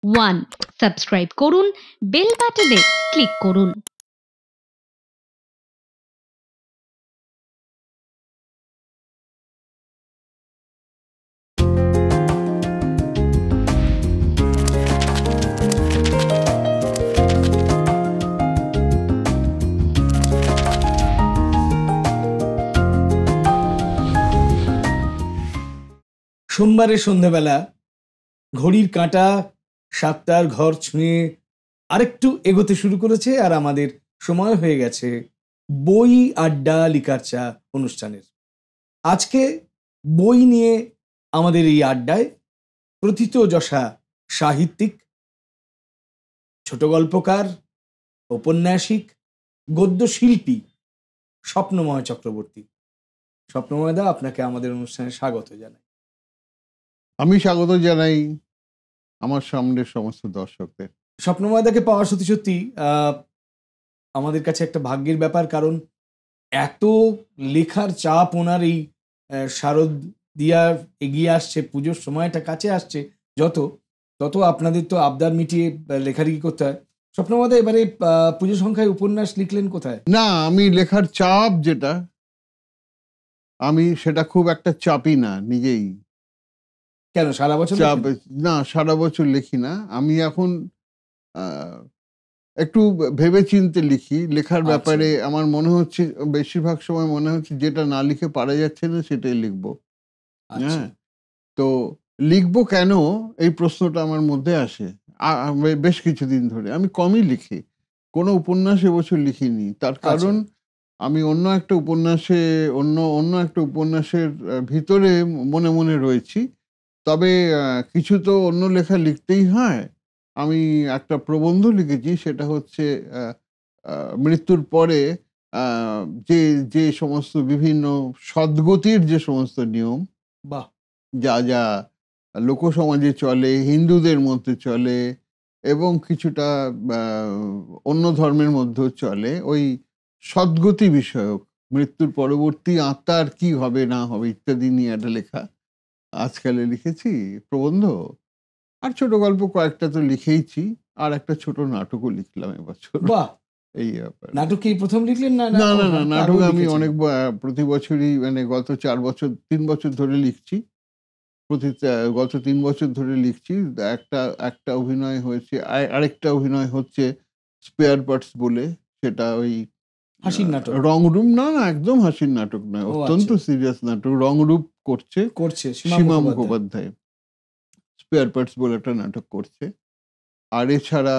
1 subscribe করুন, bell বাটনে click করুন। সোমবারের সন্ধ্যাবেলা ঘড়ির কাঁটা 7টার ঘর ছুঁয়ে আরেকটু এগোতে শুরু করেছে, আর আমাদের সময় হয়ে গেছে বই আড্ডা লিকার চা অনুষ্ঠানের। আজকে বই নিয়ে আমাদের এই আড্ডায় প্রথিতযশা সাহিত্যিক, ছোট গল্পকার, ঔপন্যাসিক, গদ্যশিল্পী স্বপ্নময় চক্রবর্তী। স্বপ্নময়দা, আপনাকে আমাদের অনুষ্ঠানে স্বাগত জানাই। আমি স্বাগত জানাই আমার সামনের সমস্ত দর্শকদের। স্বপ্নময়দাকে পাওয়া সত্যি সত্যি আমাদের কাছে একটা ভাগ্যের ব্যাপার, কারণ এত লেখার চাপ ওনার এই শারদিয়ার এগিয়ে আসছে, পুজোর সময়টা কাছে আসছে, তত আপনাদের তো আবদার মিটিয়ে লেখালেখি করতে হয়। স্বপ্নময়দা, এবারে পুজো সংখ্যায় উপন্যাস লিখলেন কোথায়? না, আমি লেখার চাপ যেটা, আমি সেটা খুব একটা চাপি না নিজেই। কেন সারা বছর চাপ না, সারা বছর লিখি না। আমি এখন একটু ভেবে চিনতে লিখি। লেখার ব্যাপারে আমার মনে হচ্ছে, বেশিরভাগ সময় মনে হচ্ছে যেটা না লিখে পারা যাচ্ছে না সেটাই লিখবো। হ্যাঁ, তো লিখবো কেন এই প্রশ্নটা আমার মধ্যে আসে বেশ কিছুদিন ধরে। আমি কমই লিখি, কোনো উপন্যাস এবছর লিখিনি। তার কারণ আমি অন্য একটা উপন্যাসের ভিতরে মনে মনে রয়েছি। তবে কিছু তো অন্য লেখা লিখতেই হয়। আমি একটা প্রবন্ধ লিখেছি, সেটা হচ্ছে মৃত্যুর পরে যে যে সমস্ত বিভিন্ন সদ্গতির যে সমস্ত নিয়ম, যা যা লোকসমাজে চলে, হিন্দুদের মধ্যে চলে এবং কিছুটা অন্য ধর্মের মধ্যেও চলে, ওই সদ্গতি বিষয়ক, মৃত্যুর পরবর্তী আত্মার কি হবে না হবে ইত্যাদি নিয়ে একটা লেখা আজকালে লিখেছি, প্রবন্ধ। আর ছোট গল্প কয়েকটা তো লিখেইছি, আর একটা ছোট নাটকও লিখলাম এবছর। বাহ, এই নাটক কি প্রথম লিখলেন? না না না না, নাটক আমি অনেক প্রতি বছরই, মানে গত 3 বছর ধরে লিখছি। গত 3 বছর ধরে লিখছি। একটা অভিনয় হয়েছে, আরেকটা অভিনয় হচ্ছে স্পেয়ার পার্টস বলে, সেটা ওই হাসির নাটক, রংরূপ। না না, একদম হাসির নাটক নয়, অত্যন্ত সিরিয়াস নাটক। রংরূপ করছে সীমা মুখোপাধ্যায়, স্পেয়ার পার্টস বলে একটা নাটক করছে। আর এছাড়া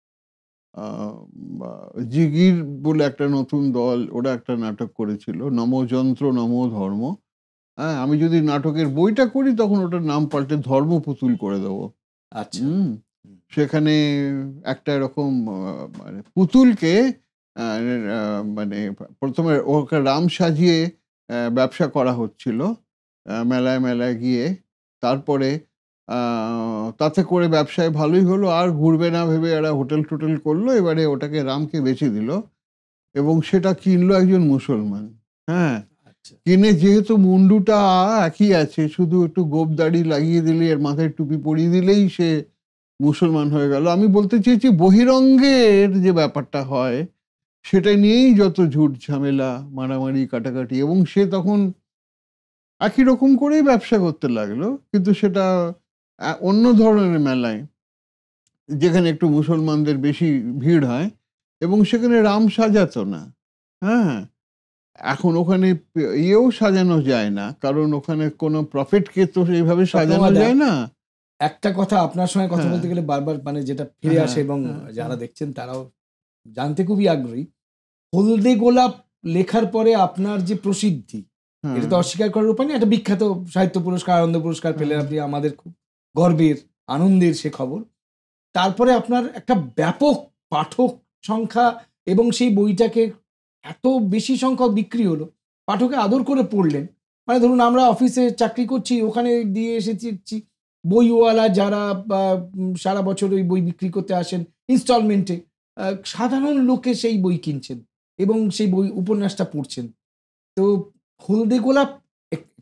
জিগির বলে একটা নতুন দল, ওরা একটা নাটক করেছিল, নমযন্ত্র নম ধর্ম। হ্যাঁ, আমি যদি নাটকের বইটা করি তখন ওটার নাম পাল্টে ধর্মপুতুল করে দেবো। আচ্ছা, সেখানে একটা এরকম মানে পুতুলকে মানে প্রথমে ওকে রাম সাজিয়ে ব্যবসা করা হচ্ছিল মেলায় মেলায় গিয়ে। তারপরে তাতে করে ব্যবসায় ভালোই হলো, আর ঘুরবে না ভেবে এরা হোটেল টোটেল করলো। এবারে ওটাকে রামকে বেচে দিল এবং সেটা কিনলো একজন মুসলমান। হ্যাঁ, কিনে যেহেতু মুন্ডুটা একই আছে, শুধু একটু গোপ দাড়ি লাগিয়ে দিলে, এর মাথায় টুপি পরিয়ে দিলেই সে মুসলমান হয়ে গেল। আমি বলতে চেয়েছি, বহিরঙ্গের যে ব্যাপারটা হয় সেটা নিয়েই যত ঝুট ঝামেলা, মারামারি, কাটাকাটি, এবং সে তখন একই রকম করেই ব্যবসা করতে লাগলো, কিন্তু সেটা অন্য ধরনের মেলায়, যেখানে একটু মুসলমানদের বেশি ভিড় হয়, এবং সেখানে রাম সাজাতো না। হ্যাঁ, এখন ওখানে ইয়েও সাজানো যায় না, কারণ ওখানে কোনো প্রফিটকে তো এইভাবে সাজানো যায় না। একটা কথা আপনার সঙ্গে কথা বলতে গেলে বারবার মানে যেটা ফিরে আসে, এবং যারা দেখছেন তারাও জানতে খুবই আগ্রহী, হলদে গোলাপ লেখার পরে আপনার যে প্রসিদ্ধি, এটা তো অস্বীকার করার উপায় নেই। একটা বিখ্যাত সাহিত্য পুরস্কার, আনন্দ পুরস্কার পেলেন আপনি, আমাদের খুব গর্বের আনন্দের সে খবর। তারপরে আপনার একটা ব্যাপক পাঠক সংখ্যা, এবং সেই বইটাকে এত বেশি সংখ্যক বিক্রি হলো, পাঠকে আদর করে পড়লেন। মানে ধরুন, আমরা অফিসে চাকরি করছি, ওখানে দিয়ে এসেছি বইওয়ালা যারা সারা বছর ওই বই বিক্রি করতে আসেন ইনস্টলমেন্টে, সাধারণ লোকে সেই বই কিনছেন এবং সেই বই উপন্যাসটা পড়ছেন। তো হলদে গোলাপ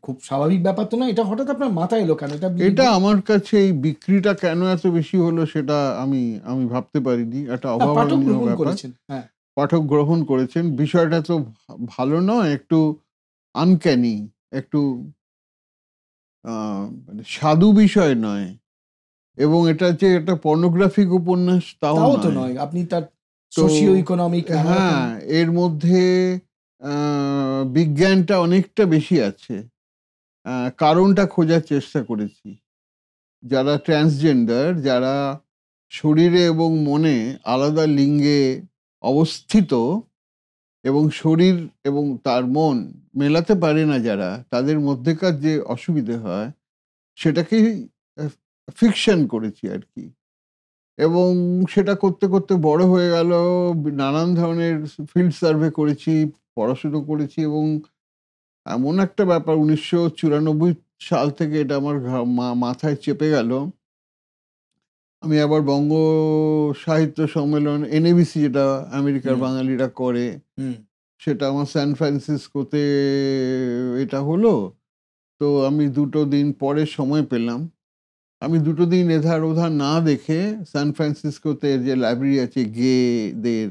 খুব স্বাভাবিক ব্যাপার তো না, এটা হঠাৎ আপনার মাথায় এলো কেন? এটা আমার কাছে এই বিক্রিটা কেন এত বেশি হলো সেটা আমি আমি ভাবতে পারিনি। একটা পাঠক অভাবনীয় গ্রহণ ব্যাপার। করেছেন। হ্যাঁ, পাঠক গ্রহণ করেছেন। বিষয়টা তো ভালো নয়, একটু আনক্যানি, একটু মানে সাধু বিষয় নয়, এবং এটা যে একটা পর্নোগ্রাফিক উপন্যাস তাও তাও তো নয়। নয়। আপনি তার তো সোশিও ইকোনমিক হ্যাঁ, এর মধ্যে বিজ্ঞানটা অনেকটা বেশি আছে। কারণটা খোঁজার চেষ্টা করেছি। যারা ট্রান্সজেন্ডার, যারা শরীরে এবং মনে আলাদা লিঙ্গে অবস্থিত এবং শরীর এবং তার মন মেলাতে পারে না, যারা তাদের মধ্যেকার যে অসুবিধে হয় সেটাকেই ফিকশন করেছি আর কি। এবং সেটা করতে করতে বড় হয়ে গেল, নানান ধরনের ফিল্ড সার্ভে করেছি, পড়াশুনো করেছি, এবং এমন একটা ব্যাপার 1994 সাল থেকে এটা আমার মাথায় চেপে গেল। আমি আবার বঙ্গ সাহিত্য সম্মেলন, এনএবিসি, যেটা আমেরিকার বাঙালিরা করে, সেটা আমার সান ফ্রান্সিসকোতে এটা হলো। তো আমি 2 দিন পরে সময় পেলাম। আমি 2 দিন এধার ওধার না দেখে সান ফ্রান্সিসকোতে যে লাইব্রেরি আছে গেদের,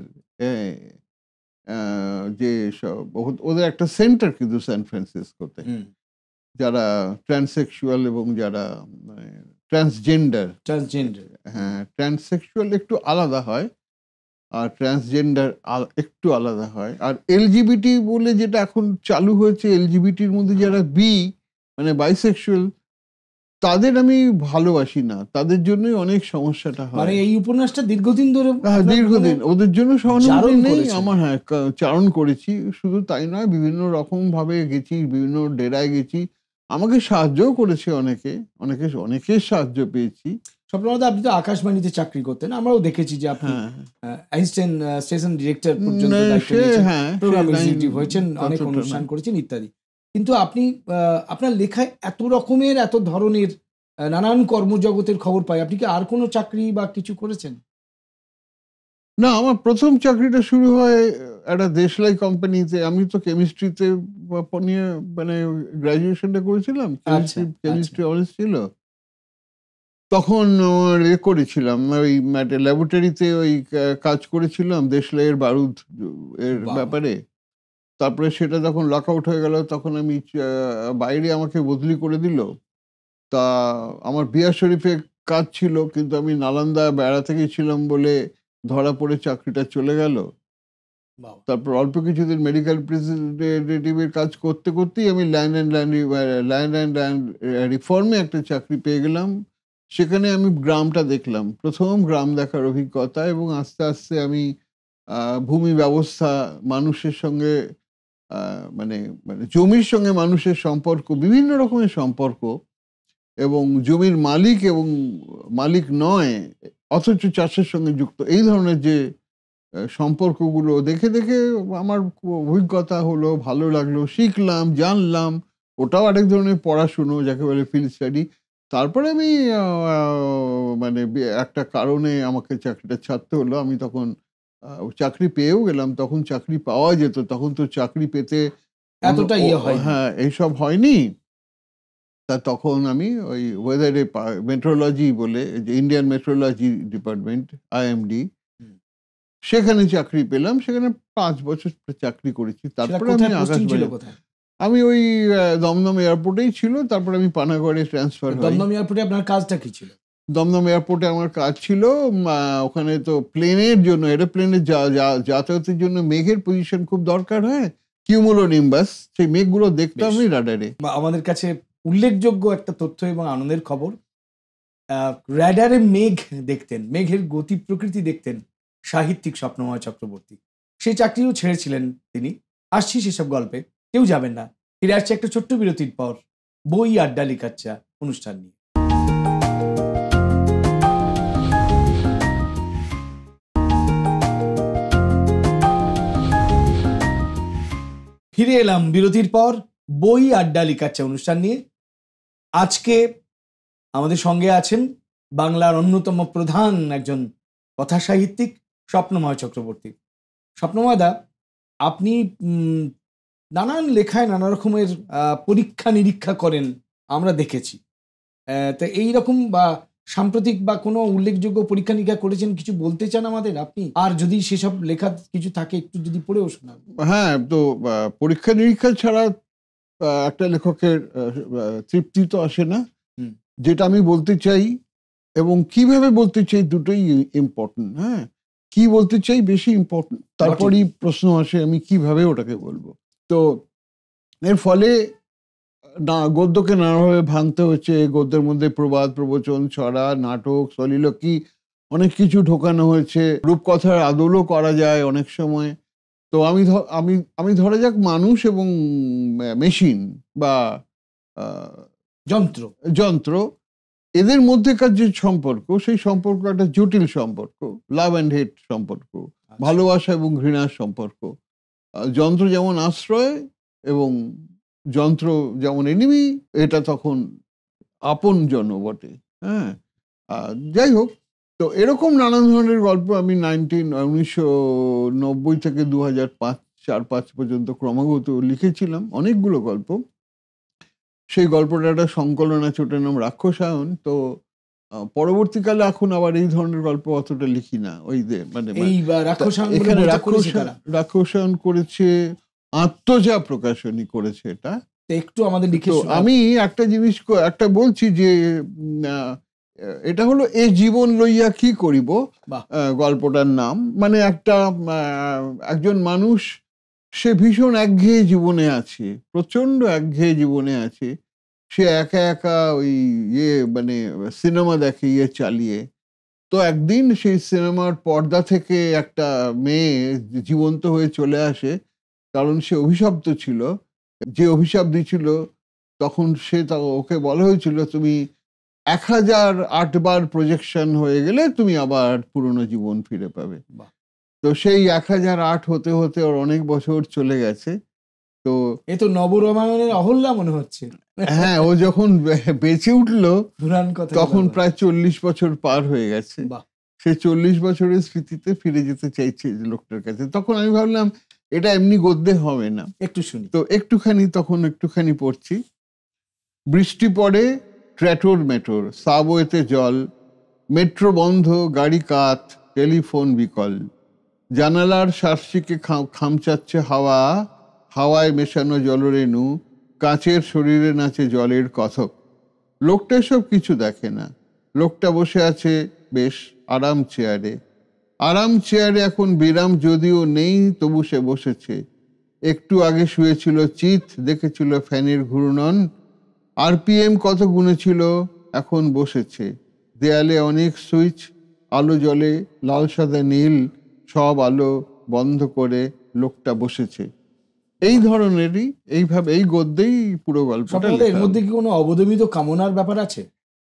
যে সব ওদের একটা সেন্টার কিন্তু সান ফ্রান্সিসকোতে, যারা ট্রান্সসেক্সুয়াল এবং যারা ট্রান্সজেন্ডার। হ্যাঁ, ট্রান্সসেক্সুয়াল একটু আলাদা হয় আর ট্রান্সজেন্ডার একটু আলাদা হয়। আর এলজিবিটি বলে যেটা এখন চালু হয়েছে, এলজিবিটির মধ্যে যারা মানে বাইসেক্সুয়াল, তাদের আমি ভালোবাসি না, তাদের জন্যই অনেক সমস্যাটা হয়। মানে এই উপন্যাসটা দীর্ঘদিন ধরে, দীর্ঘদিন ওদের জন্য সহানুভূতি নেই করেছেন। আমার। হ্যাঁ, চারণ করেছি। শুধু তাই নয়, বিভিন্ন রকম ভাবে গেছি, বিভিন্ন ডেরায় গেছি, আমাকে সাহায্যও করেছে অনেকে, অনেকের সাহায্য পেয়েছি। স্বপ্নদা, আপনি তো আকাশবাণীতে চাকরি করতেন, আমরাও দেখেছি যে আপনি অ্যাসিস্ট্যান্ট স্টেশন ডিরেক্টর পর্যন্ত দায়িত্ব নিয়েছেন, প্রোগ্রাম এক্সিকিউটিভ হয়েছেন, অনেক অনুষ্ঠান করেছেন ইত্যাদি। কিন্তু আপনি আপনার লেখায় এত রকমের, এত ধরনের নানান কর্মজগতের খবর পাই। আপনি কি আর কোনো চাকরি বা কিছু করেছেন? না, আমার প্রথম চাকরিটা শুরু হয় একটা দেশলাই কোম্পানিতে। আমি তো কেমিস্ট্রিতে নিয়ে মানে গ্রাজুয়েশনটা করেছিলাম, কেমিস্ট্রি অনার্স ছিল। তখন করেছিলাম ওই ল্যাবরেটরিতে, ওই কাজ করেছিলাম দেশলাইয়ের বারুদ এর ব্যাপারে। তারপরে সেটা যখন লক আউট হয়ে গেল, তখন আমি বাইরে আমাকে বদলি করে দিল। তা আমার বিয়ার শরীফে কাজ ছিল, কিন্তু আমি নালন্দা বেড়াতে গেছিলাম বলে ধরা পড়ে চাকরিটা চলে গেল। তারপর অল্প কিছুদিন মেডিকেল রিপ্রেজেন্টেটিভের কাজ করতে করতেই আমি ল্যান্ড অ্যান্ড রিফর্মে একটা চাকরি পেয়ে গেলাম। সেখানে আমি গ্রামটা দেখলাম, প্রথম গ্রাম দেখার অভিজ্ঞতা। এবং আস্তে আস্তে আমি ভূমি ব্যবস্থা, মানুষের সঙ্গে মানে মানে জমির সঙ্গে মানুষের সম্পর্ক, বিভিন্ন রকমের সম্পর্ক, এবং জমির মালিক এবং মালিক নয় অথচ চাষের সঙ্গে যুক্ত, এই ধরনের যে সম্পর্কগুলো দেখে দেখে আমার অভিজ্ঞতা হলো, ভালো লাগলো, শিখলাম, জানলাম। ওটাও আরেক ধরনের পড়াশুনো, যাকে বলে ফিল্ড স্টাডি। তারপরে আমি মানে একটা কারণে আমাকে চাকরিটা ছাড়তে হলো। আমি তখন চাকরি পেয়েও গেলাম, তখন চাকরি পাওয়া যেত, তখন তো চাকরি পেতে এতটা হয়। হ্যাঁ, এইসব হয়নি। তা তখন আমি ওই ওয়েদারে মেট্রোলজি বলে, যে ইন্ডিয়ান মেট্রোলজি ডিপার্টমেন্ট, আইএমডি, সেখানে চাকরি পেলাম। সেখানে 5 বছর চাকরি করেছি। তারপরে আমি আকাশবাণী, আমি ওই দমদম এয়ারপোর্টেই ছিল। তারপরে আমি পানাগড়ে ট্রান্সফার হই। দমদম এয়ারপোর্টে আপনার কাজটা কি ছিল? দমদম এয়ারপোর্টে আমার কাজ ছিল, ওখানে তো প্লেনের জন্য, এরোপ্লেনের যাতায়াতের জন্য মেঘের পজিশন খুব দরকার হয়, কিউমুলোনিম্বাস, সেই মেঘগুলো দেখতাম আমি রাডারে। আমাদের কাছে উল্লেখযোগ্য একটা তথ্য এবং আনন্দের খবর, রাডারে মেঘ দেখতেন, মেঘের গতি প্রকৃতি দেখতেন সাহিত্যিক স্বপ্নময় চক্রবর্তী। সেই চাকরিও ছেড়েছিলেন তিনি। আসছি সেসব গল্পে, কেউ যাবেন না। ফিরে আসছে একটা ছোট্ট বিরতির পর বই আড্ডা লিখার চা অনুষ্ঠান নিয়ে। ফিরে এলাম বিরতির পর বই আড্ডা লিখার চা অনুষ্ঠান নিয়ে। আজকে আমাদের সঙ্গে আছেন বাংলার অন্যতম প্রধান একজন কথা সাহিত্যিক স্বপ্নময় চক্রবর্তী। স্বপ্নময় দা, আপনি নানান লেখায় নানা রকমের পরীক্ষা নিরীক্ষা করেন আমরা দেখেছি। তো এইরকম বা সাম্প্রতিক বা কোনো উল্লেখযোগ্য পরীক্ষা নিরীক্ষা করেছেন, কিছু বলতে চান আমাদের আপনি? আর যদি সেসব লেখা কিছু থাকে একটু যদি পড়েও শোনান। হ্যাঁ, তো পরীক্ষা নিরীক্ষা ছাড়া একটা লেখকের তৃপ্তি তো আসে না। যেটা আমি বলতে চাই এবং কিভাবে বলতে চাই দুটোই ইম্পর্টেন্ট। হ্যাঁ, কি বলতে চাই বেশি ইম্পর্টেন্ট, তারপরেই প্রশ্ন আসে আমি কিভাবে ওটাকে বলবো। তো এর ফলে গদ্যকে নানাভাবে ভাঙতে হচ্ছে। গদ্যের মধ্যে প্রবাদ, প্রবচন, ছড়া, নাটক, soliloquy অনেক কিছু ঢোকানো হয়েছে। রূপকথার আদলও করা যায় অনেক সময়। তো আমি ধরা যাক মানুষ এবং মেশিন বা যন্ত্র এদের মধ্যেকার যে সম্পর্ক, সেই সম্পর্ক একটা জটিল সম্পর্ক, লাভ অ্যান্ড হেট সম্পর্ক, ভালোবাসা এবং ঘৃণার সম্পর্ক। যন্ত্র যেমন আশ্রয় এবং যন্ত্র যেমন এনিমি, এটা তখন আপন জন বটে। হ্যাঁ, যাই হোক, তো এরকম নানান ধরনের গল্প আমি 1990 থেকে 2004-05 পর্যন্ত ক্রমাগত লিখেছিলাম অনেকগুলো গল্প। সেই গল্পটা একটা সংকলন আছে, ওটার নাম রাক্ষসায়ন। তো পরবর্তীকালে এখন আবার এই ধরনের গল্প অতটা লিখি না। ওই যে মানে এখানে রাক্ষসায়ন করেছে আত্মজা প্রকাশনী করেছে এটা। একটু আমাদের লিখে আমি একটা জিনিস একটা বলছি যে এটা হলো এ জীবন লইয়া কি করিব, গল্পটার নাম। মানে একজন মানুষ, সে ভীষণ একঘেয়ে জীবনে আছে, প্রচন্ড একঘেয়ে জীবনে আছে। সে একা একা ওই মানে সিনেমা দেখে চালিয়ে। তো একদিন সেই সিনেমার পর্দা থেকে একটা মেয়ে জীবন্ত হয়ে চলে আসে, কারণ সে অভিশপ্ত ছিল। যে অভিশাপ দিয়েছিল তখন ওকে বলা হয়েছিল তুমি 1008 বার প্রজেকশন হয়ে গেলে তুমি আবার পুরনো জীবন ফিরে পাবে। তো সেই 1008 হতে হতে ওর অনেক বছর চলে গেছে। তো এ তো নবরামায়ণের অহল্যা মনে হচ্ছে। হ্যাঁ, ও যখন বেঁচে উঠলো তখন প্রায় 40 বছর পার হয়ে গেছে। সে 40 বছরের স্মৃতিতে ফিরে যেতে চাইছে লোকটার কাছে। তখন আমি ভাবলাম এটা এমনি গদ্যে হবে না, একটু শুনি। তো একটুখানি পড়ছি। বৃষ্টি পড়ে, ট্র্যাটোর মেটোর, সাবওয়েতে জল, মেট্রো বন্ধ, গাড়ি কাত, টেলিফোন বিকল, জানালার শার্সিকে খামচাচ্ছে হাওয়া, হাওয়ায় মেশানো জলরেণু, কাচের শরীরে নাচে জলের কথক। লোকটা এসব কিছু দেখে না। লোকটা বসে আছে বেশ আরাম চেয়ারে। এখন বিরাম যদিও নেই, তবু সে বসেছে। একটু আগে শুয়েছিল চিত, দেখেছিল ফ্যানের ঘূর্ণন, RPM কত গুনেছিল, এখন বসেছে। দেয়ালে অনেক সুইচ, আলো জ্বলে, লাল সাদা নীল, সব আলো বন্ধ করে লোকটা বসেছে। এই ধরনেরই, এইভাবে এই গদ্যেই পুরো গল্পটা। এর মধ্যে কি কোনো অবদমিত কামনার ব্যাপার আছে?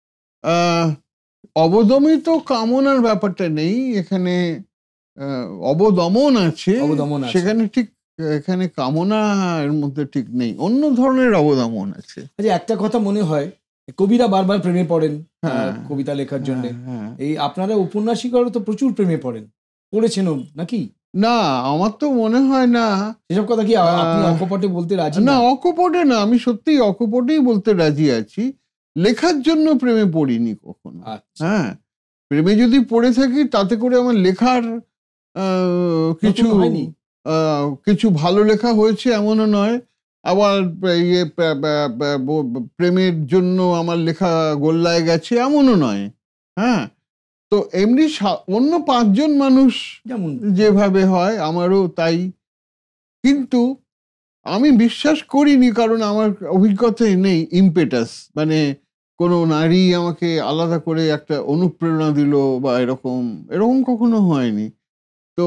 অবদমিত কামনার ব্যাপারটা নেই এখানে, অবদমন আছে। সেখানে ঠিক, এখানে কামনা এর মধ্যে ঠিক নেই, অন্য ধরনের অবদমন আছে। আচ্ছা, একটা কথা মনে হয়, কবিরা বারবার প্রেমে পড়েন কবিতা লেখার জন্য। এই আপনারা উপন্যাসিকরা তো প্রচুর প্রেমে পড়েছেনও নাকি? না, আমার তো মনে হয় না। এসব কথা কি আপনি অকপটে বলতে রাজি? না, অকপটে না, আমি সত্যি অকপটেই বলতে রাজি আছি। লেখার জন্য প্রেমে পড়িনি কখনো। হ্যাঁ, প্রেমে যদি পড়ে থাকি তাতে করে আমার লেখার কিছু ভালো লেখা হয়েছে এমনও নয়। আবার প্রেমের জন্য আমার লেখা গোল্লায় গেছে এমনও নয়। হ্যাঁ, তো এমনি অন্য 5 জন মানুষ যেভাবে হয় আমারও তাই। কিন্তু আমি বিশ্বাস করিনি, কারণ আমার অভিজ্ঞতায় নেই ইম্পেটাস, মানে কোনো নারী আমাকে আলাদা করে একটা অনুপ্রেরণা দিল বা এরকম কখনো হয়নি। তো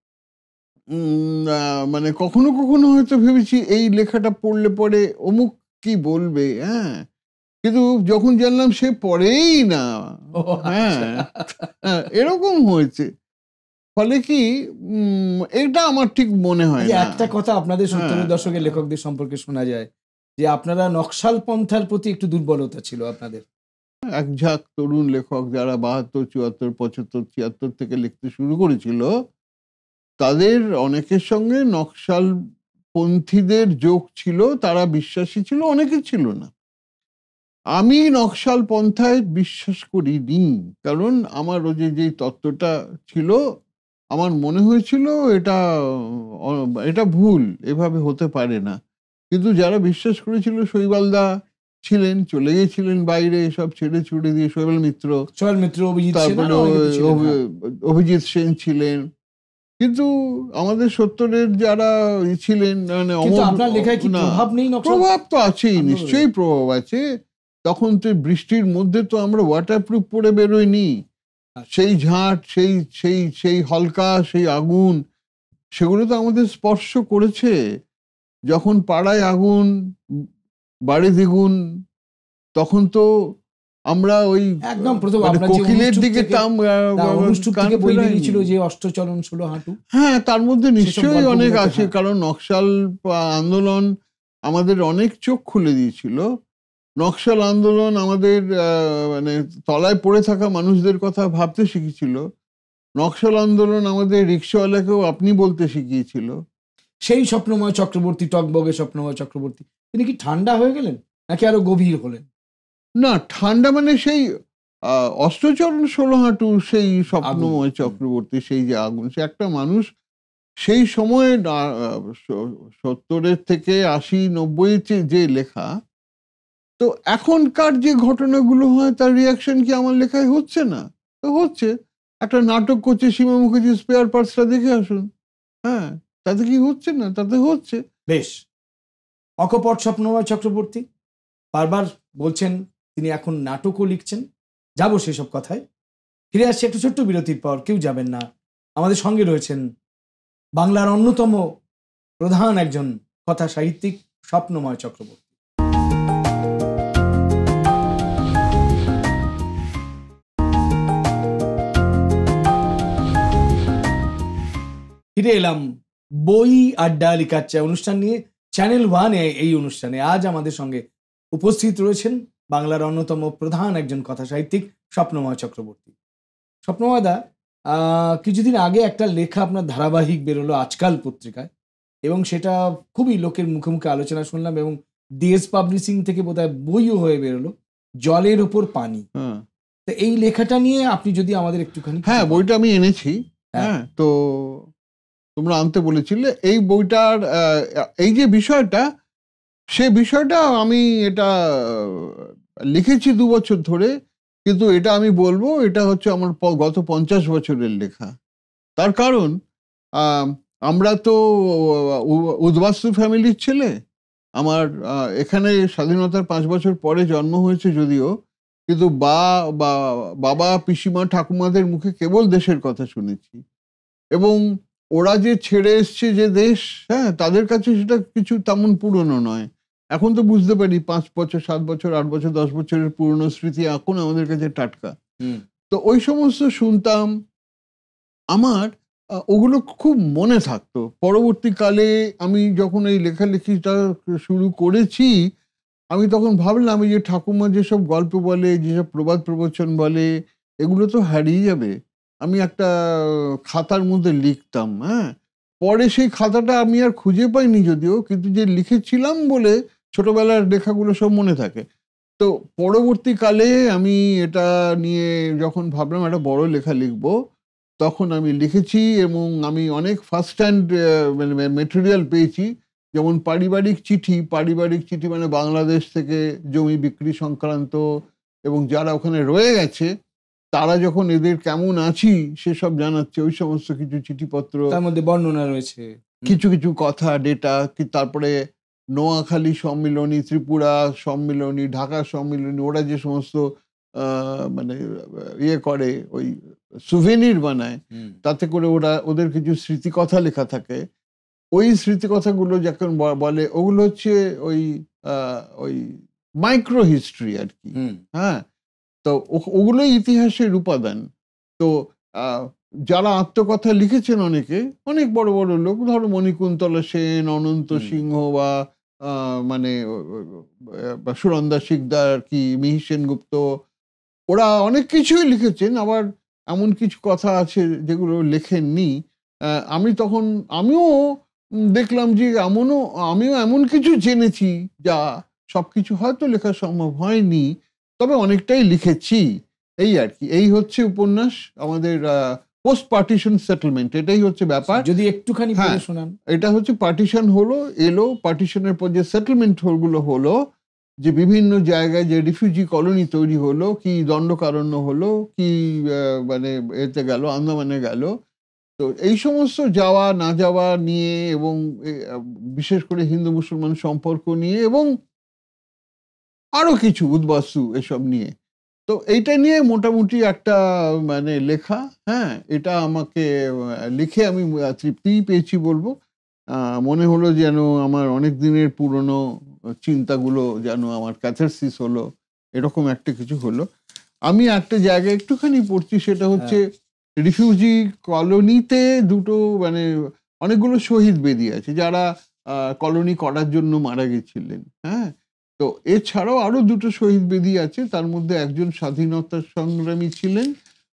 মানে কখনো কখনো হয়তো ভেবেছি এই লেখাটা পড়লে পরে অমুক কি বলবে। হ্যাঁ, কিন্তু যখন জানলাম সে পড়েই না। হ্যাঁ, এরকম হয়েছে। ফলে কি এটা আমার ঠিক মনে হয় না। একটা কথা আপনাদের 70 দশকের লেখকদের সম্পর্কে শোনা যায় যে আপনারা নকশাল পন্থার প্রতি একটু দুর্বলতা ছিল আপনাদের। এক ঝাঁক তরুণ লেখক যারা 72, 74, 75, 76 থেকে লিখতে শুরু করেছিল, তাদের অনেকের সঙ্গে নকশাল পন্থীদের যোগ ছিল, তারা বিশ্বাসী ছিল, অনেকে ছিল না। আমি নকশাল পন্থায় বিশ্বাস করিনি, কারণ আমার ওই যে তত্ত্বটা ছিল, আমার মনে হয়েছিল এটা ভুল, এভাবে হতে পারে না। কিন্তু যারা বিশ্বাস করেছিল, শৈবালদা ছিলেন, চলে গিয়েছিলেন বাইরে, সব ছেড়ে ছুড়ে দিয়ে, শৈবাল মিত্র, তারপরে অভিজিৎ সেন ছিলেন। কিন্তু আমাদের সত্তরের যারা ছিলেন, মানে প্রভাব তো আছেই, নিশ্চয়ই প্রভাব আছে। তখন তো বৃষ্টির মধ্যে তো আমরা ওয়াটারপ্রুফ পরে বেরোইনি। সেই ঝাঁট, সেই সেই সেই হলকা, সেই আগুন, সেগুলো তো আমাদের স্পর্শ করেছে। যখন পাড়ায় আগুন, বাড়ি দ্বিগুণ, তখন তো আমরা ওই একদম প্রথম কোকিলের দিকে যে অষ্টচরণ 16 হাঁটু, হ্যাঁ, তার মধ্যে নিশ্চয়ই অনেক আছে, কারণ নকশাল আন্দোলন আমাদের অনেক চোখ খুলে দিয়েছিল। নকশাল আন্দোলন আমাদের মানে তলায় পড়ে থাকা মানুষদের কথা ভাবতে শিখিয়েছিল। নকশাল আন্দোলন আমাদের রিক্সাওয়ালাকেও আপনি বলতে শিখিয়েছিল। সেই স্বপ্নময় চক্রবর্তী, টকবগে স্বপ্নময় চক্রবর্তী, তিনি কি ঠান্ডা হয়ে গেলেন নাকি আরো গভীর হলেন? না, ঠান্ডা মানে সেই অষ্টচরণ 16 হাঁটু সেই স্বপ্নময় চক্রবর্তী, সেই যে আগুন, সে একটা মানুষ সেই সময়ে 70-এর থেকে 80-90 যে লেখা, তো এখনকার যে ঘটনাগুলো হয় তার রিয়াকশন কি আমার লেখায় হচ্ছে না? তো হচ্ছে। একটা নাটক করছে সীমা মুখার্জি, স্পেয়ার পার্টসটা দেখে আসুন। হ্যাঁ, তাতে কি হচ্ছে না? তাতে হচ্ছে। বেশ, অকপট স্বপ্নময় চক্রবর্তী বারবার বলছেন তিনি এখন নাটকও লিখছেন। যাবো সেসব কথায়, ফিরে আসছে একটু ছোট্ট বিরতির পর। কেউ যাবেন না, আমাদের সঙ্গে রয়েছেন বাংলার অন্যতম প্রধান একজন কথা সাহিত্যিক স্বপ্নময় চক্রবর্তী। ফিরে এলাম বই আড্ডা লিকার চা অনুষ্ঠান নিয়ে, চ্যানেল 1-এ। এই অনুষ্ঠানে আজ আমাদের সঙ্গে উপস্থিত রয়েছেন বাংলার অন্যতম প্রধান একজন কথা সাহিত্যিক স্বপ্নময় চক্রবর্তী। স্বপ্নময় দা, কিছুদিন আগে একটা লেখা আপনার ধারাবাহিক বেরোলো আজকাল পত্রিকায়, এবং সেটা খুবই লোকের মুখে মুখে আলোচনা শুনলাম, এবং ডিএস পাবলিশিং থেকে বোধহয় বইও হয়ে বেরোলো, জলের ওপর পানি। তো এই লেখাটা নিয়ে আপনি যদি আমাদের একটুখানি। হ্যাঁ, বইটা আমি এনেছি। হ্যাঁ, তো তোমরা আনতে বলেছিলে এই বইটার এই যে বিষয়টা, সে বিষয়টা আমি এটা লিখেছি 2 বছর ধরে, কিন্তু এটা আমি বলবো এটা হচ্ছে আমার গত 50 বছরের লেখা। তার কারণ আমরা তো উদ্বাস্তু ফ্যামিলির ছেলে। আমার এখানে স্বাধীনতার 5 বছর পরে জন্ম হয়েছে যদিও, কিন্তু বাবা, পিসিমা, ঠাকুমাদের মুখে কেবল দেশের কথা শুনেছি। এবং ওরা যে ছেড়ে এসছে যে দেশ, হ্যাঁ, তাদের কাছে সেটা কিছু তেমন পুরনো নয়। এখন তো বুঝতে পারি 5 বছর, 7 বছর, 8 বছর, 10 বছরের পুরনো স্মৃতি এখন আমাদের কাছে টাটকা। তো ওই সমস্ত শুনতাম, আমার ওগুলো খুব মনে থাকতো। পরবর্তীকালে আমি যখন এই লেখালেখিটা শুরু করেছি, আমি তখন ভাবলাম এই যে ঠাকুমা যেসব গল্প বলে, যেসব প্রবাদ প্রবচন বলে, এগুলো তো হারিয়ে যাবে। আমি একটা খাতার মধ্যে লিখতাম। হ্যাঁ, পরে সেই খাতাটা আমি আর খুঁজে পাইনি যদিও, কিন্তু যে লিখেছিলাম বলে ছোটবেলার লেখাগুলো সব মনে থাকে। তো পরবর্তীকালে আমি এটা নিয়ে যখন ভাবলাম একটা বড় লেখা লিখবো, তখন আমি লিখেছি, এবং আমি অনেক ফার্স্ট হ্যান্ড মেটেরিয়াল পেয়েছি। যেমন পারিবারিক চিঠি মানে বাংলাদেশ থেকে জমি বিক্রি সংক্রান্ত, এবং যারা ওখানে রয়ে গেছে তারা যখন এদের কেমন আছি সেসব জানাচ্ছে, ওই সমস্ত কিছু চিঠিপত্র, তার মধ্যে বর্ণনা রয়েছে কিছু কিছু কথা, ডেটা। তারপরে নোয়াখালী সম্মিলনী, ত্রিপুরা সম্মিলনী, ঢাকা সম্মিলনী, ওরা যে সমস্ত মানে ইয়ে করে, ওই সুভেনির বানায়, তাতে করে ওদের কিছু স্মৃতিকথা লেখা থাকে। ওই স্মৃতিকথাগুলো যখন বলে, ওগুলো হচ্ছে ওই মাইক্রো হিস্ট্রি আর কি। হ্যাঁ, তো ওগুলোই ইতিহাসের উপাদান। তো যারা আত্মকথা লিখেছেন অনেক বড় বড় লোক, ধরো মণিকুন্তলা সেন, অনন্ত সিংহ, বা মানে সুরন্দা শিকদার, কি মিহির সেনগুপ্ত, ওরা অনেক কিছুই লিখেছেন। আবার এমন কিছু কথা আছে যেগুলো লেখেননি। আমিও দেখলাম যে আমিও এমন কিছু জেনেছি যা সবকিছু হয়তো লেখা সম্ভব হয়নি, তবে অনেকটাই লিখেছি। এই আর কি, এই হচ্ছে উপন্যাস আমাদের পোস্ট পার্টিশন সেটেলমেন্ট, এটাই হচ্ছে ব্যাপার। যদি একটুখানি পড়ে শোনান। এটা হচ্ছে পার্টিশন এলো, পার্টিশনের পর যে সেটেলমেন্ট গুলো হলো, যে বিভিন্ন জায়গায় যে রিফিউজি কলোনি তৈরি হলো, কি দণ্ডকারণ্য হলো, কি মানে এতে গেল, আন্দামানে গেল, তো এই সমস্ত যাওয়া না যাওয়া নিয়ে, এবং বিশেষ করে হিন্দু মুসলমান সম্পর্ক নিয়ে, এবং আরো কিছু উদ্বাস্তু এসব নিয়ে, তো এইটা নিয়ে মোটামুটি একটা মানে লেখা। হ্যাঁ, এটা আমাকে লিখে আমি তৃপ্তিই পেয়েছি বলবো। মনে হলো যেন আমার অনেক দিনের পুরনো চিন্তাগুলো যেন আমার ক্যাথারসিস হলো, এরকম একটা কিছু হলো। আমি একটা জায়গায় একটুখানি পড়ছি, সেটা হচ্ছে রিফিউজি কলোনিতে দুটো মানে অনেকগুলো শহীদ বেদি আছে যারা কলোনি করার জন্য মারা গেছিলেন। হ্যাঁ, তো এছাড়াও আরো দুটো শহীদ বেদি আছে, তার মধ্যে একজন স্বাধীনতা সংগ্রামী ছিলেন,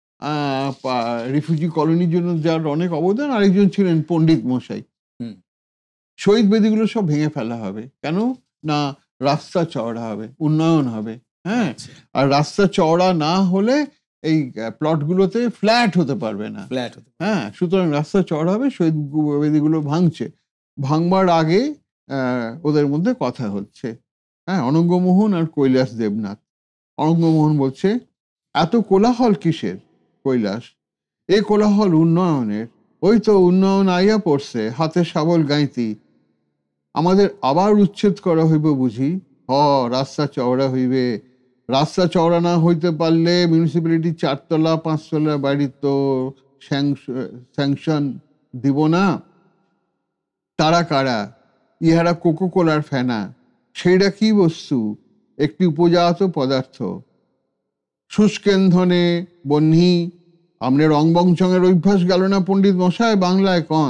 রিফিউজি কলোনির জন্য যার অনেক অবদান, আরেকজন ছিলেন পণ্ডিত মশাই। শহীদ বেদিগুলো সব ভেঙে ফেলা হবে, কেন না রাস্তা চওড়া হবে, উন্নয়ন হবে। হ্যাঁ, আর রাস্তা চওড়া না হলে এই প্লটগুলোতে ফ্ল্যাট হতে পারবে না। হ্যাঁ, সুতরাং রাস্তা চওড়া হবে, শহীদ বেদিগুলো ভাঙবার আগে ওদের মধ্যে কথা হচ্ছে। হ্যাঁ, অনঙ্গমোহন আর কৈলাস দেবনাথ। অনঙ্গমোহন বলছে, এত কোলাহল কিসের কৈলাস? এ কোলাহল উন্নয়নের। ওই তো উন্নয়ন আইয়া পড়ছে, হাতে শাবল গাইতি। আমাদের আবার উচ্ছেদ করা হইব বুঝি? রাস্তা চওড়া হইবে। রাস্তা চওড়া না হইতে পারলে মিউনিসিপ্যালিটি 4 তলা 5 তলা বাড়ির তো স্যাংশন দিব না। তারা কারা? ইহারা কোকোকোলার ফেনা। সেইটা কি বস্তু? একটি উপজাত পদার্থ। শুষ্কেন্ধনে বহ্নি। আমনে রংবংচঙের অভ্যাস গেল না পণ্ডিত মশাই, বাংলায় কন।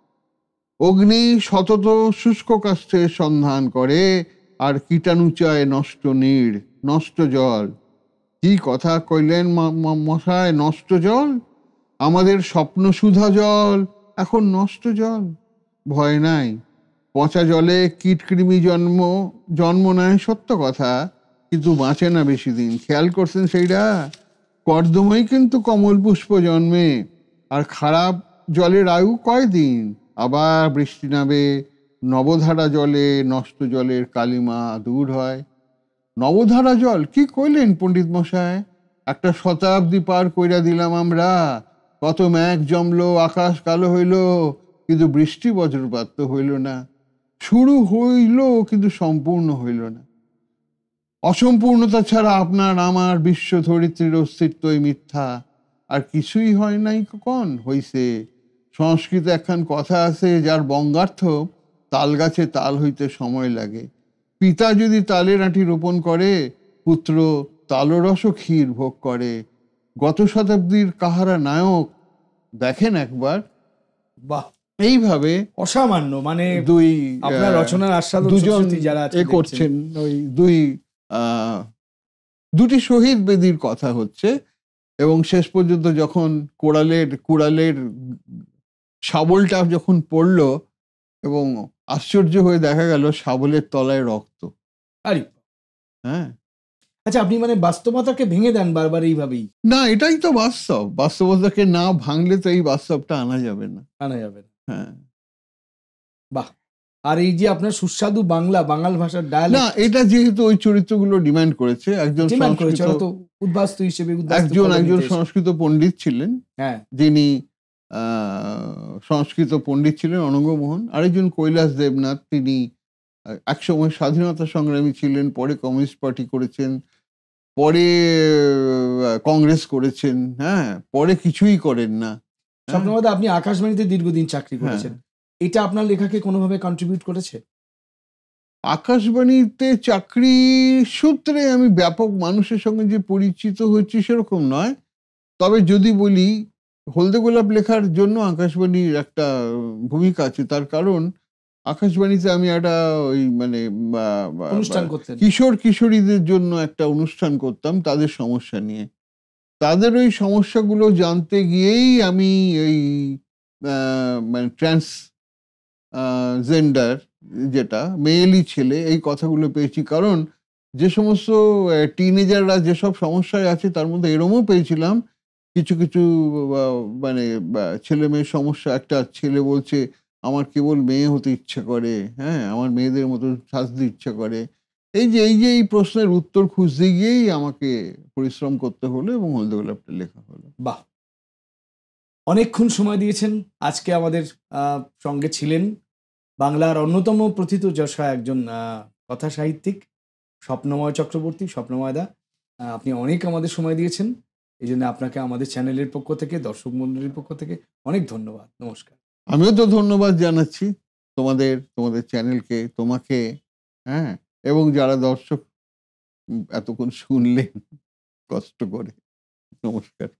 অগ্নি সতত শুষ্ক কাষ্ঠের সন্ধান করে, আর কীটাণুচায় নষ্ট নীড়, নষ্ট জল। কি কথা কইলেন মশাই, নষ্ট জল? আমাদের স্বপ্ন সুধা জল এখন নষ্ট জল। ভয় নাই, পচা জলে কীটকৃমি জন্ম নেয় সত্য কথা, কিন্তু বাঁচে না বেশি দিন। খেয়াল করছেন সেইটা? কর্দময় কিন্তু কমল পুষ্প জন্মে, আর খারাপ জলের আয়ু কয়দিন। আবার বৃষ্টি নামে, নবধারা জলে নষ্ট জলের কালিমা দূর হয়। নবধারা জল কি কইলেন পণ্ডিত মশাই? একটা শতাব্দী পার কইরা দিলাম আমরা। কত মেঘ জমলো, আকাশ কালো হইল, কিন্তু বৃষ্টি বজ্রপাত তো হইল না। শুরু হইল কিন্তু সম্পূর্ণ হইল না। অসম্পূর্ণতা ছাড়া আপনার আমার বিশ্ব ধরিত্রীর অস্তিত্বই মিথ্যা, আর কিছুই হয় নাই। কখন হইছে? সংস্কৃতে একখান কথা আছে, যার বঙ্গার্থ তাল গাছে তাল হইতে সময় লাগে। পিতা যদি তালের আঁটি রোপণ করে, পুত্র তালরস ক্ষীর ভোগ করে। গত শতাব্দীর কাহারা নায়ক দেখেন একবার। বাহ, এইভাবে অসামান্য, মানে দুই আপনার রচনার আস্বাদক দুজন যারা করছেন, ওই দুটি শহীদ বেদির কথা হচ্ছে, এবং শেষ পর্যন্ত যখন কুড়ালের শাবলটা যখন পড়লো, এবং আশ্চর্য হয়ে দেখা গেল শাবলের তলায় রক্ত। আরে হ্যাঁ, আচ্ছা, আপনি মানে বাস্তবতাকে ভেঙে দেন বারবার এইভাবেই? না, এটাই তো বাস্তব। বাস্তবতাকে না ভাঙলে তো এই বাস্তবটা আনা যাবে না। হ্যাঁ, বাহ। আর এই যে আপনার সুস্বাদু বাঙাল ভাষার ডায়ালগ, না, এটা যেহেতু ওই চরিত্রগুলো ডিমান্ড করেছে, একজন উদ্বাস্তু হিসেবে একজন সংস্কৃত পণ্ডিত ছিলেন, যিনি সংস্কৃত পণ্ডিত ছিলেন, অনঙ্গমোহন। আরেকজন কৈলাস দেবনাথ, তিনি একসময় স্বাধীনতা সংগ্রামী ছিলেন, পরে কমিউনিস্ট পার্টি করেছেন, পরে কংগ্রেস করেছেন। হ্যাঁ, পরে কিছুই করেন না। স্বপ্নবাদী, আপনি আকাশবাণীতে দীর্ঘদিন চাকরি করেছেন, এটা আপনার লেখাকে কোনোভাবে কন্ট্রিবিউট করেছে? আকাশবাণীতে চাকরি সূত্রে আমি ব্যাপক মানুষের সঙ্গে যে পরিচিত হচ্ছি সেরকম নয়, তবে যদি বলি হলদে গোলাপ লেখার জন্য আকাশবাণীর একটা ভূমিকা আছে। তার কারণ আকাশবাণীতে আমি একটা ওই মানে অনুষ্ঠান করতেন, কিশোরীদের জন্য একটা অনুষ্ঠান করতাম, তাদের সমস্যা নিয়ে। তাদের ওই সমস্যাগুলো জানতে গিয়েই আমি এই মানে জেন্ডার, যেটা মেয়েলি ছেলে, এই কথাগুলো পেয়েছি। কারণ যে সমস্ত টিনেজাররা যেসব সমস্যায় আছে তার মধ্যে এরমও পেয়েছিলাম কিছু কিছু মানে ছেলে মেয়ের সমস্যা। একটা ছেলে বলছে আমার কেবল মেয়ে হতে ইচ্ছে করে, হ্যাঁ, আমার মেয়েদের মতো সাজতে ইচ্ছে করে। এই প্রশ্নের উত্তর খুঁজতে গিয়েই আমাকে পরিশ্রম করতে হলো এবং হলদে গোলাপটা লেখা হলো। বাহ, অনেকক্ষণ সময় দিয়েছেন। আজকে আমাদের সঙ্গে ছিলেন বাংলার অন্যতম প্রথিতযশা একজন কথা সাহিত্যিক স্বপ্নময় চক্রবর্তী, স্বপ্নময়দা। আপনি অনেক আমাদের সময় দিয়েছেন, এই জন্য আপনাকে আমাদের চ্যানেলের পক্ষ থেকে, দর্শক মণ্ডলীর পক্ষ থেকে অনেক ধন্যবাদ। নমস্কার। আমিও তো ধন্যবাদ জানাচ্ছি তোমাদের চ্যানেলকে, তোমাকে, হ্যাঁ, এবং যারা দর্শক এতক্ষণ শুনলেন কষ্ট করে। নমস্কার।